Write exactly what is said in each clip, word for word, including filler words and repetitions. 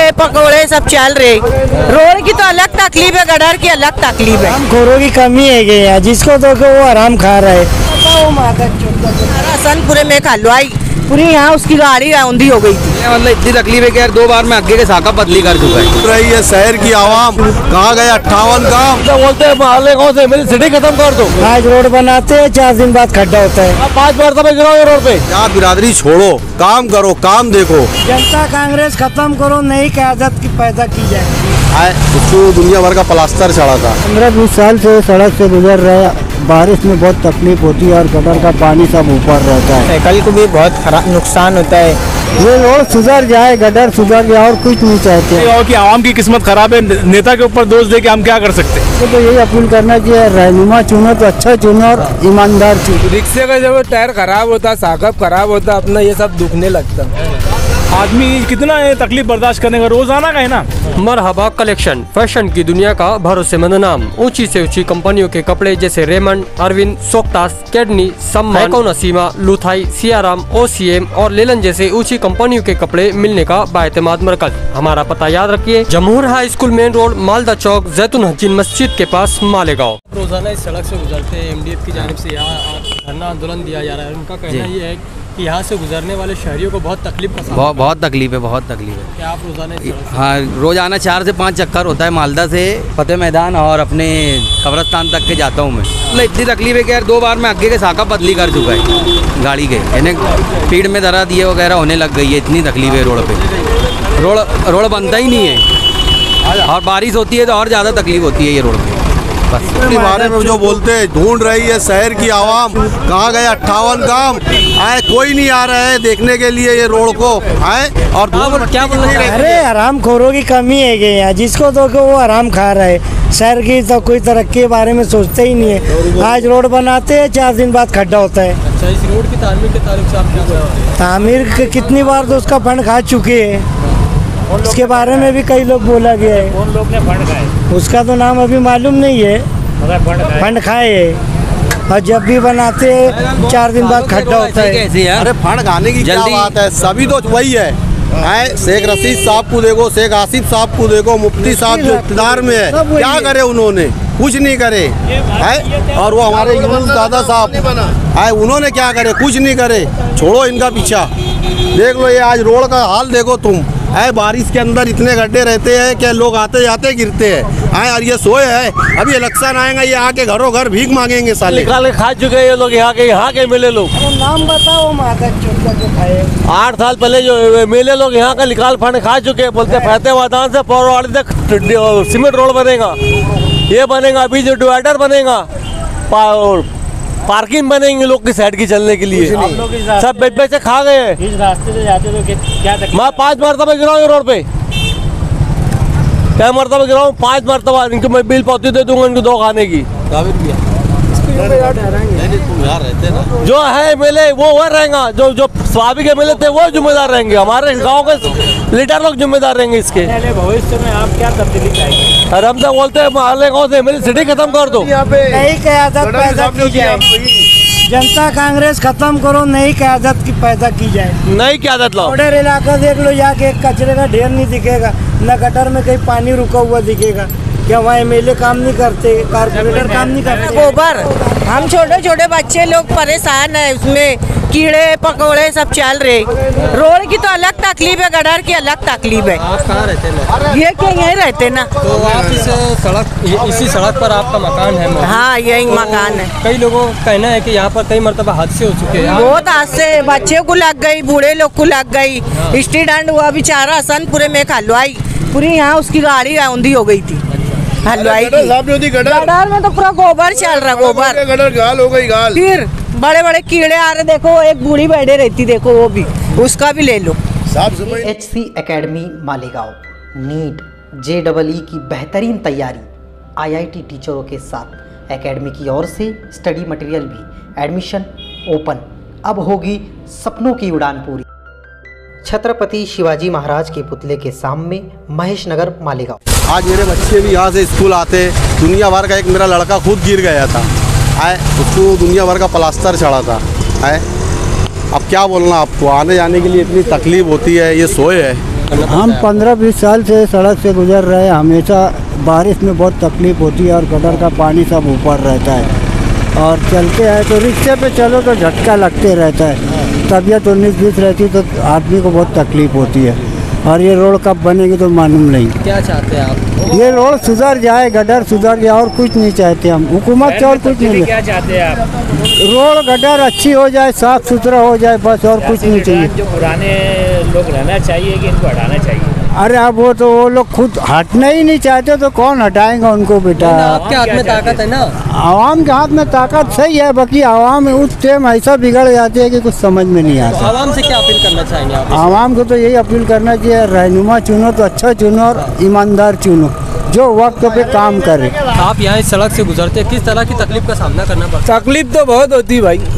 कीड़े पकौड़े सब चल रहे। रोड की तो अलग तकलीफ है, गटर की अलग तकलीफ है। खोरों की कमी है कि यहाँ जिसको तो वो आराम खा रहा है। हसनपुरे में हलवाई पूरी यहाँ उसकी गाड़ी औंधी हो गई थी। मतलब इतनी तकलीफ है कि यार दो बार मैं आगे के साका बदली कर चुका है। रही है शहर की आवाम, कहाँ गए अट्ठावन काम बोलते हैं मोहल्ले कौन से मेरी सिटी खत्म कर दो। आज रोड बनाते हैं, चार दिन बाद खड्डा होता है। पाँच बार तब गिराओ रोड पे। यार बिरादरी छोड़ो, काम करो, काम देखो। जनता कांग्रेस खत्म करो, नई क़यादत की पैदा की जाए। आए उसको दुनिया भर का प्लास्टर चढ़ा था। पंद्रह बीस साल से सड़क से गुजर रहे, बारिश में बहुत तकलीफ होती है और गटर का पानी सब ऊपर रहता है। कल को भी बहुत खराब नुकसान होता है। ये रोड सुधर जाए, गटर सुधर जाए और कुछ नहीं चाहते। और कि आवाम की किस्मत खराब है, नेता के ऊपर दोष दे के हम क्या कर सकते हैं। तो यही अपील करना चाहिए, रहनुमा चुनो तो अच्छा चुनो और ईमानदार चुनो। रिक्शे का जब टायर खराब होता, साकब खराब होता, अपना ये सब दुखने लगता। आदमी कितना है तकलीफ बर्दाश्त करने का, रोजाना का है ना। मरहबा कलेक्शन, फैशन की दुनिया का भरोसेमंद नाम। ऊंची से ऊंची कंपनियों के कपड़े जैसे रेमंड, अरविंद, सोक्टास, कैडनी, सम्मान, नसीमा, लुथाई, सियाराम, ओसीएम और लेलन जैसे ऊंची कंपनियों के कपड़े मिलने का बाएतमाद मरकज। हमारा पता याद रखिए, Jamhoor high school main road, Malda Chowk, जैतून हजीन मस्जिद के पास, मालेगांव। रोजाना इस सड़क से गुजरते हैं। एमडीएफ की जानिब से यहाँ धरना आंदोलन दिया जा रहा है। उनका कहना ये है कि यहाँ से गुजरने वाले शहरियों को बहुत तकलीफ का बहुत बहुत तकलीफ है, बहुत तकलीफ है। क्या आप रोजाना? हाँ, रोजाना चार से पाँच चक्कर होता है मालदा से फतेह मैदान और अपने कब्रस्तान तक के जाता हूँ मैं। मतलब इतनी तकलीफ है कि यार दो बार मैं आगे के साका बदली कर चुका है गाड़ी के, यानी पीठ में दर्द ये वगैरह होने लग गई है। इतनी तकलीफ है रोड पे, रोड रोड बनता ही नहीं है और बारिश होती है तो और ज़्यादा तकलीफ होती है ये रोड पे। अपने बारे में जो बोलते हैं, ढूंढ रही है शहर की आवाम, कहाँ गए अट्ठावन काम। आए कोई नहीं आ रहा है देखने के लिए ये रोड को। आए और क्या बोल रहे हैं? अरे आराम खोरों की कमी है कि यहाँ जिसको तो वो आराम खा रहा है। शहर की तो कोई तरक्की के बारे में सोचते ही नहीं है। आज रोड बनाते हैं, चार दिन बाद खड्डा होता है। अच्छा, इस रोड की तामीर के तारीफ से आप क्या कहते हैं? तामीर कितनी बार तो उसका फंड खा चुके हैं, उसके बारे में भी कई लोग बोला गया है। कौन लोग ने फंड खाए? उसका तो नाम अभी मालूम नहीं है, फंड खाए है। और जब भी बनाते हैं चार दिन बाद खड्डा होता है। अरे फंड खाने की क्या बात है, सभी तो वही है। है शेख रशीद साहब को देखो, शेख आसिफ साहब को देखो, मुफ्ती साहब जो इक़्तिदार में है, क्या करे उन्होंने? कुछ नहीं करे है। और वो हमारे यूनुस दादा साहब है, उन्होंने क्या करे? कुछ नहीं करे। छोड़ो इनका पीछा, देख लो ये आज रोड का हाल देखो तुम। है बारिश के अंदर इतने गड्ढे रहते हैं कि लोग आते जाते गिरते हैं। आए और ये सोए है, अभी इलेक्शन आएगा, ये आके घरों घर भीख मांगेंगे साले। निकाल के खा चुके हैं ये लोग, यहाँ के यहाँ के मिले लोग। नाम बताओ माता चोट जो खाए। आठ साल पहले जो मेले लोग यहाँ का निकाल फंड खा चुके हैं। बोलते फतेह मैदान से पौरवाड़ी तक सीमेंट रोड बनेगा, ये बनेगा, अभी जो डिवाइडर बनेगा, पार्किंग बनेंगे लोग की साइड की चलने के लिए। सब बेच बेच से खा गए। इस रास्ते से जाते तो क्या तकलीफ? मैं पाँच मरतबा गिरा हूँ रोड पे, क्या मरतबा गिरा हूँ? पाँच मरतबा। इनको मैं बिल पाती दे दूंगा इनको दो खाने की। जो है मेले वो वह रहेगा, जो जो स्वाभाविक मेले थे वो जिम्मेदार रहेंगे। हमारे गांव के लीडर लोग जिम्मेदार रहेंगे इसके। भविष्य में आप क्या तब्दीली चाहेंगे? और हम तो बोलते हैं मोहल्ले कौन से मेरी सिटी खत्म कर दो। नई क़यादत पैदा की जाए। जनता कांग्रेस खत्म करो, नई क़यादत की पैदा की जाए। नई क़यादत लाओ। बॉर्डर इलाका देख लो, जाके कचरे का ढेर नहीं दिखेगा, न गटर में कहीं पानी रुका हुआ दिखेगा। क्या वहाँ एमएलए काम नहीं करते, कारपोरेटर काम नहीं करते? गोबर, हम छोटे छोटे बच्चे लोग परेशान है, उसमें कीड़े पकौड़े सब चल रहे। रोड की तो अलग तकलीफ है, गटर की अलग तकलीफ है। आप कहाँ रहते हैं? ये क्या यहीं रहते ना। तो आप इस सड़क इसी सड़क पर आपका मकान है? हाँ, यही मकान है। कई लोगों का कहना है कि यहाँ पर कई मरतबा हादसे हो चुके हैं। बहुत हादसे, बच्चे को लग गई, बूढ़े लोग को लग गई। एक्सीडेंट हुआ बेचारा हसनपुरे में हलवाई, पूरी यहाँ उसकी गाड़ी औंधी हो गई थी हलवाई की। गटर में तो पूरा गोबर चल रहा, गोबर गटर गाल हो गई गाल। फिर बड़े बड़े कीड़े आ रहे, देखो एक बूढ़ी बैठे रहती, देखो वो भी, उसका भी ले लो। H C academy Malegaon, NEET J double E की बेहतरीन तैयारी आई आई टी टीचरों के साथ एकेडमी की ओर से स्टडी मटेरियल भी। Admission open. अब होगी सपनों की उड़ान पूरी। छत्रपति शिवाजी महाराज के पुतले के सामने, महेश नगर, मालेगांव। आज मेरे बच्चे भी यहाँ से स्कूल आते। दुनिया भर का, एक मेरा लड़का खुद गिर गया था, आए उसको दुनिया भर का प्लास्टर चढ़ा था। आए अब क्या बोलना आपको, आने जाने के लिए इतनी तकलीफ होती है। ये सोए है, करना पड़ता हम है? पंद्रह बीस साल से सड़क से गुजर रहे हैं। हमेशा बारिश में बहुत तकलीफ होती है और गटर का पानी सब ऊपर रहता है और चलते हैं तो रिक्शे पे चलो तो झटका लगते रहता है। तबीयत उन्नीस बीस रहती है तो आदमी को बहुत तकलीफ होती है और ये रोड कब बनेगी तो मालूम नहीं। क्या चाहते हैं आप? ये रोड सुधर जाए, गटर सुधर जाए और कुछ नहीं चाहते हम हुकूमत से और कुछ नहीं। क्या चाहते हैं आप? रोड गटर अच्छी हो जाए, साफ सुथरा हो जाए, बस और कुछ नहीं चाहिए। जो पुराने लोग रहना चाहिए कि इनको हटाना चाहिए? अरे अब वो तो वो लोग खुद हटना ही नहीं चाहते तो कौन हटाएगा उनको बेटा। आपके हाथ में ताकत है ना। आवाम के हाथ में ताकत सही है, बाकी आवाम उस टाइम ऐसा बिगड़ जाती है कि कुछ समझ में नहीं आता। आवाम से क्या अपील करना चाहेंगे आप? आवाम को तो यही अपील करना चाहिए, रहनुमा चुनो तो अच्छा चुनो और ईमानदार चुनो जो वक्त पे काम करे। आप यहाँ इस सड़क से गुजरते हैं, किस तरह की तकलीफ का सामना करना पड़ता है? तकलीफ तो बहुत होती है भाई।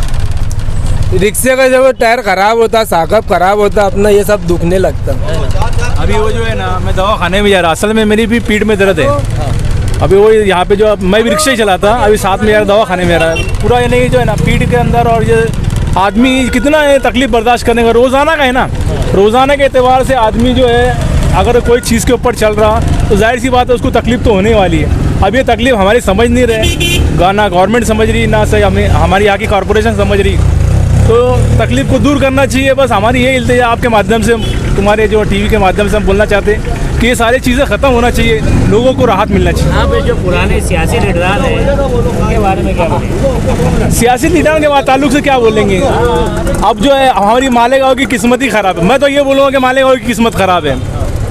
रिक्शे का जब टायर खराब होता, साकब खराब होता, अपना ये सब दुखने लगता। अभी वो जो है ना, मैं दवा खाने में जा रहा, असल में मेरी भी पीठ में दर्द है। अभी वो यहाँ पे जो मैं भी रिक्शे चलाता, अभी साथ में यार दवा खाने में जा रहा है। पूरा ये नहीं जो है ना पीठ के अंदर, और ये आदमी कितना है तकलीफ बर्दाश्त करने का, रोज़ाना का है ना। रोज़ाना के एतबार से आदमी जो है अगर कोई चीज़ के ऊपर चल रहा तो जाहिर सी बात है उसको तकलीफ तो होने वाली है। अब ये तकलीफ हमारी समझ नहीं रहे, ना गवर्नमेंट समझ रही, ना सही हमें हमारी यहाँ की कॉरपोरेशन समझ रही। तो तकलीफ को दूर करना चाहिए। बस हमारी ये इल्तिजा आपके माध्यम से, तुम्हारे जो टीवी के माध्यम से हम बोलना चाहते हैं कि ये सारी चीज़ें ख़त्म होना चाहिए, लोगों को राहत मिलना चाहिए। यहाँ पे जो पुराने सियासी लीडरान हैं उनके बारे में क्या बोलेंगे? सियासी लीडरों के बाद ताल्लुक से क्या बोलेंगे? अब जो है हमारी मालेगांव की किस्मत ही ख़राब है। मैं तो ये बोलूँगा कि मालेगांव की किस्मत ख़राब है,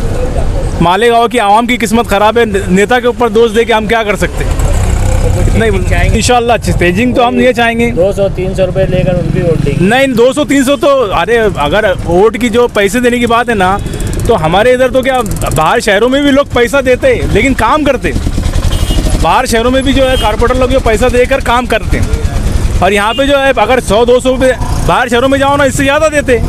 मालेगांव की आवाम की किस्मत ख़राब है। नेता के ऊपर दोष दे के हम क्या कर सकते हैं? इतना ही चाहेंगे इंशाल्लाह। स्टेजिंग तो हम ये चाहेंगे दो सौ तीन सौ रुपये लेकर उनकी वोट देंगे। नहीं, दो सौ तीन सौ तो अरे अगर वोट की जो पैसे देने की बात है ना, तो हमारे इधर तो क्या बाहर शहरों में भी लोग पैसा देते लेकिन काम करते। बाहर शहरों में भी जो है कारपोरेटर लोग जो पैसा देकर काम करते हैं, और यहाँ पे जो है अगर सौ दो सौ रुपये बाहर शहरों में जाओ ना, इससे ज़्यादा देते।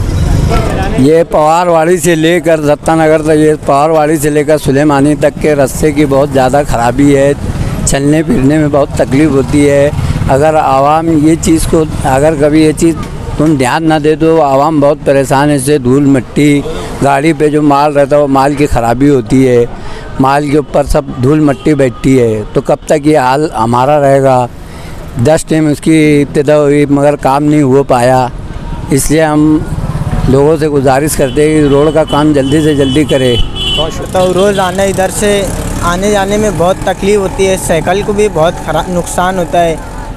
ये पवारवाड़ी से लेकर दत्तानगर तक, ये पवारवाड़ी से लेकर सुलेमानी तक के रास्ते की बहुत ज़्यादा ख़राबी है। चलने फिरने में बहुत तकलीफ़ होती है। अगर आवाम ये चीज़ को, अगर कभी ये चीज़ तुम ध्यान ना दे तो आवाम बहुत परेशान है। इससे धूल मिट्टी, गाड़ी पे जो माल रहता है वो माल की ख़राबी होती है, माल के ऊपर सब धूल मिट्टी बैठती है। तो कब तक ये हाल हमारा रहेगा? दस टाइम उसकी इब्तिदा हुई मगर काम नहीं हो पाया। इसलिए हम लोगों से गुजारिश करते हैं कि रोड का काम जल्दी से जल्दी करे। तो रोज़ आना, इधर से आने जाने में बहुत तकलीफ़ होती है, साइकिल को भी बहुत खराब नुकसान होता है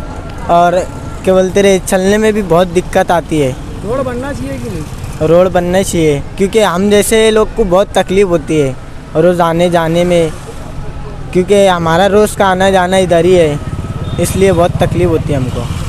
और क्या बोलते रहे चलने में भी बहुत दिक्कत आती है। रोड बनना चाहिए कि नहीं? रोड बनना चाहिए क्योंकि हम जैसे लोग को बहुत तकलीफ़ होती है रोज़ आने जाने में, क्योंकि हमारा रोज़ का आना जाना इधर ही है, इसलिए बहुत तकलीफ़ होती है हमको।